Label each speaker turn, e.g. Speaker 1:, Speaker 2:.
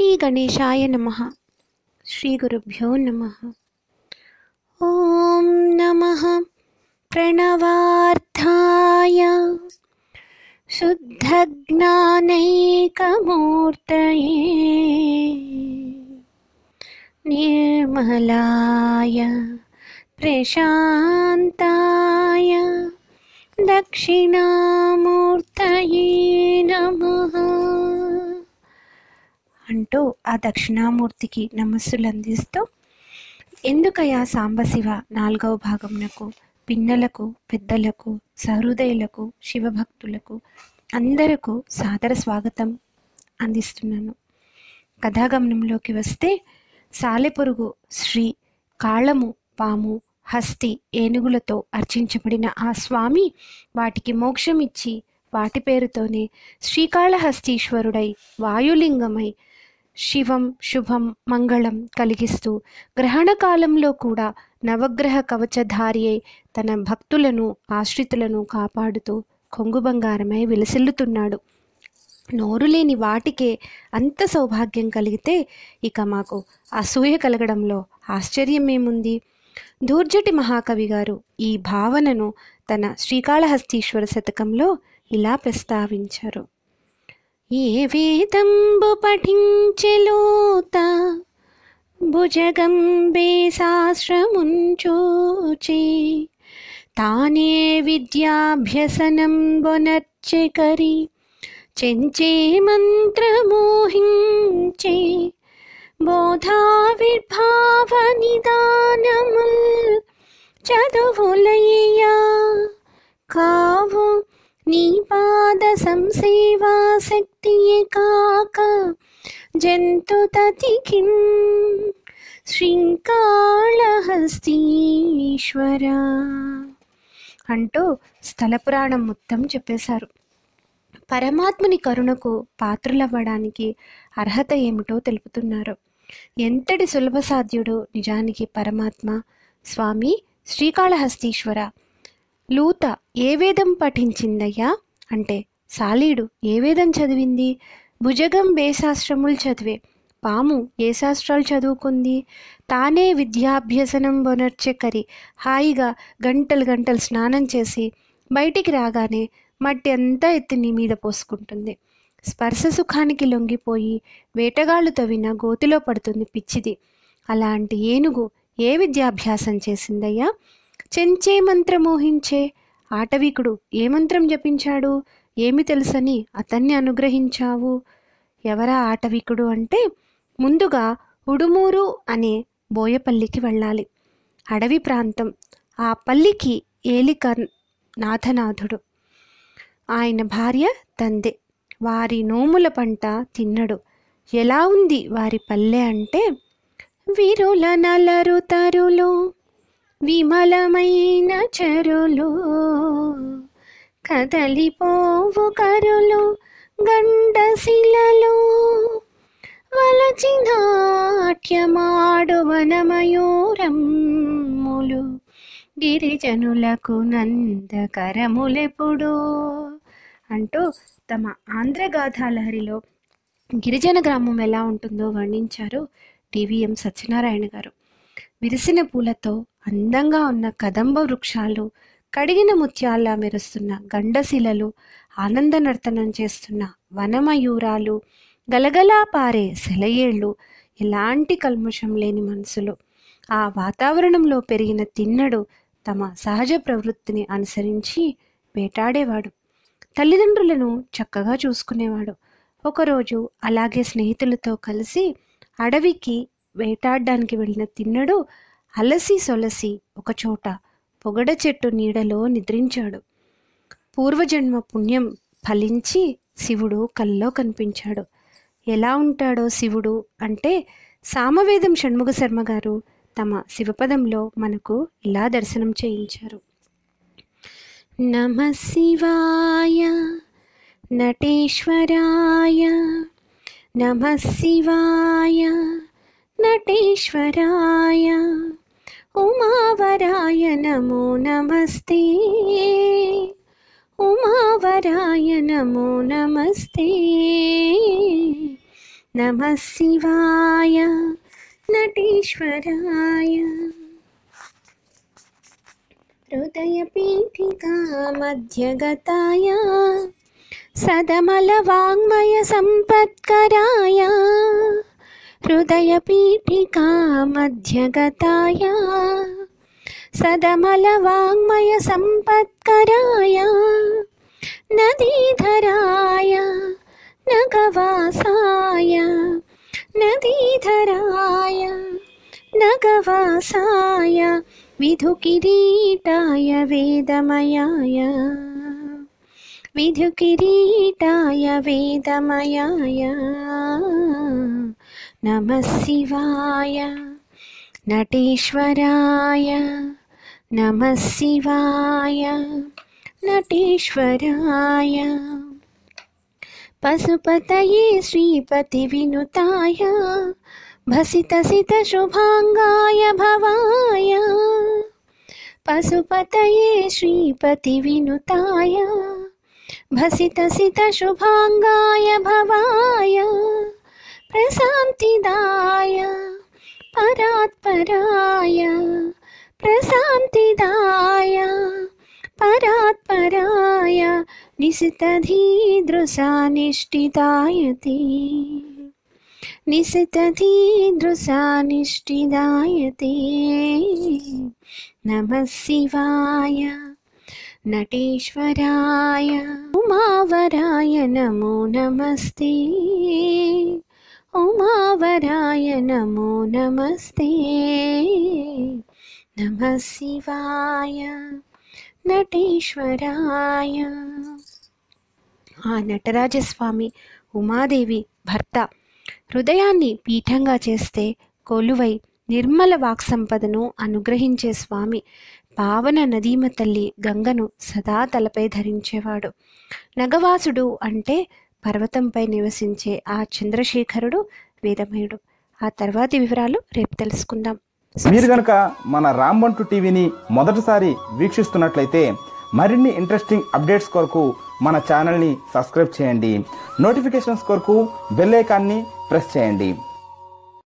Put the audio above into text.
Speaker 1: శ్రీ గణేశాయ నమః. శ్రీ గురుభ్యో నమః. ఓం నమః ప్రణవార్థాయ శుద్ధజ్ఞానైకమూర్తయే నిర్మలాయ ప్రశాంతాయ దక్షిణామూర్తయే నమః అంటూ ఆ దక్షిణామూర్తికి నమస్సులు అందిస్తూ, ఎందుకయా సాంబశివ 4వ భాగమునకు పిన్నలకు, పెద్దలకు, సహృదయులకు, శివభక్తులకు అందరకు సాదర స్వాగతం అందిస్తున్నాను. కథాగమనంలోకి వస్తే, సాలెపురుగు శ్రీ కాళము, పాము, హస్తి, ఏనుగులతో అర్చించబడిన ఆ స్వామి వాటికి మోక్షం ఇచ్చి వాటి పేరుతోనే శ్రీకాళహస్తీశ్వరుడై వాయులింగమై శివం, శుభం, మంగళం కలిగిస్తూ గ్రహణ కాలంలో కూడా నవగ్రహ కవచధారి అయి తన భక్తులను, ఆశ్రితులను కాపాడుతూ కొంగు బంగారమై విలసిల్లుతున్నాడు. నోరు లేని వాటికే అంత సౌభాగ్యం కలిగితే ఇక మాకు అసూయ కలగడంలో ఆశ్చర్యం ఏముంది? దూర్జటి మహాకవి గారు ఈ భావనను తన శ్రీకాళహస్తీశ్వర శతకంలో ఇలా ప్రస్తావించారు. ఏ వేదంబు పఠించెలోత భుజగంబే శాస్త్రముంచోచే తానే విద్యాభ్యసనం బొనర్చెకరి చెంచే మంత్రమోహించే బోధావిర్భావ నిదానముల్ చదువులయ్యా కావు నీ పాద సంసేవా శక్తియే కాక జంతుతతికిం శ్రీకాళహస్తీశ్వర అంటూ స్థల పురాణం మొత్తం చెప్పేశారు. పరమాత్ముని కరుణకు పాత్రులవ్వడానికి అర్హత ఏమిటో తెలుపుతున్నారు. ఎంతటి సులభ సాధ్యుడు నిజానికి పరమాత్మ స్వామి శ్రీకాళహస్తీశ్వర. లూత ఏ వేదం పఠించిందయ్యా అంటే, సాలీడు ఏ వేదం చదివింది? భుజగం ఏ శాస్త్రములు చదివే. పాము ఏ శాస్త్రాలు చదువుకుంది? తానే విద్యాభ్యసనం బొనర్చెకరి. హాయిగా గంటలు గంటలు స్నానం చేసి బయటికి రాగానే మట్టి అంతా ఎత్తి నీ మీద పోసుకుంటుంది. స్పర్శ సుఖానికి లొంగిపోయి వేటగాళ్ళు తవ్విన గోతిలో పడుతుంది పిచ్చిది. అలాంటి ఏనుగు ఏ విద్యాభ్యాసం చేసిందయ్యా? చెంచే మంత్రమోహించే. ఆటవికుడు ఏ మంత్రం జపించాడు? ఏమి తెలుసని అతన్ని అనుగ్రహించావు? ఎవరా ఆటవికుడు అంటే, ముందుగా ఉడుమూరు అనే బోయపల్లికి వెళ్ళాలి. అడవి ప్రాంతం. ఆ పల్లికి ఏలిక నాథనాథుడు. ఆయన భార్య తందె. వారి నోముల పంట తిన్నడు. ఎలా ఉంది వారి పల్లె అంటే, విరుల నలరు తరులు విమలమైన చెరులు కదలిపోవు కరులు గండశిలలు వలచినాట్యమాడు వనమయూరమ్ములు గిరిజనులకు నందకరములెప్పుడు అంటూ తమ ఆంధ్రగాథాలహరిలో గిరిజన గ్రామం ఎలా ఉంటుందో వర్ణించారు డివిఎం సత్యనారాయణ గారు. విరిసిన పూలతో అందంగా ఉన్న కదంబ వృక్షాలు, కడిగిన ముత్యాల్లా మెరుస్తున్న గండశిలలు, ఆనంద నర్తనం చేస్తున్న వనమయూరాలు, గలగలా పారే సెలయేళ్ళు, ఎలాంటి కల్మషం లేని మనసులు. ఆ వాతావరణంలో పెరిగిన తిన్నడు తమ సహజ ప్రవృత్తిని అనుసరించి వేటాడేవాడు. తల్లిదండ్రులను చక్కగా చూసుకునేవాడు. ఒకరోజు అలాగే స్నేహితులతో కలిసి అడవికి వేటాడడానికి వెళ్ళిన తిన్నడు అలసి సొలసి ఒకచోట పొగడ చెట్టు నీడలో నిద్రించాడు. పూర్వజన్మ పుణ్యం ఫలించి శివుడు కల్లో కనిపించాడు. ఎలా ఉంటాడో శివుడు అంటే, సామవేదం షణ్ముగ శర్మ గారు తమ శివపదంలో మనకు ఇలా దర్శనం చేయించారు. నమః శివాయ నటేశ్వరాయ, నమః శివాయ నటేశ్వరాయ, ఉమావరాయ నమో నమస్తే, ఉమావరాయ నమో నమస్తే, नमः शिवाय नटेश्वराय। हृदयपीठिका मध्यगताय सदमलवाङ्मयसम्पत्कराय। हृदयपीठिका मध्यगताय सदमलवाङ्मयसम्पत्कराय। नदीधराय नगवासाय नदीधराय नगवासाय विधुकिरीटाय वेदमयाय विधुकिरीटाय वेदमयाय। नमः शिवाय नटेश्वराय। नमः शिवाय नटेश्वराय। पशुपतये श्रीपतिविनुताय भसितसितशुभाङ्गाय भवाय। पशुपतये श्रीपतिविनुताय भसितसितशुभाङ्गाय भवाय। प्रशान्तिदाय परात्पराय प्रशान्तिदाय परात्पराय निशितधीदृशानिष्टिदायते निशितधीदृशानिष्टिदायते। नमः शिवाय नटेश्वराय। उमावराय नमो नमस्ते उमावराय नमो नमस्ते। नमः शिवाय నటేశ్వరాయ। ఆ నటరాజస్వామి ఉమాదేవి భర్త హృదయాన్ని పీఠంగా చేస్తే కొలువై నిర్మల వాక్సంపదను అనుగ్రహించే స్వామి పావన నదీమ తల్లి గంగను సదా తలపై ధరించేవాడు. నగవాసుడు అంటే పర్వతంపై నివసించే ఆ చంద్రశేఖరుడు వేదమయుడు. ఆ తర్వాతి వివరాలు రేపు తెలుసుకుందాం.
Speaker 2: మీరు కనుక మన రాంబంటు టీవీని మొదటిసారి వీక్షిస్తున్నట్లయితే మరిన్ని ఇంట్రెస్టింగ్ అప్డేట్స్ కొరకు మన ఛానల్ని సబ్స్క్రైబ్ చేయండి. నోటిఫికేషన్స్ కొరకు బెల్ ఐకాన్ని ప్రెస్ చేయండి.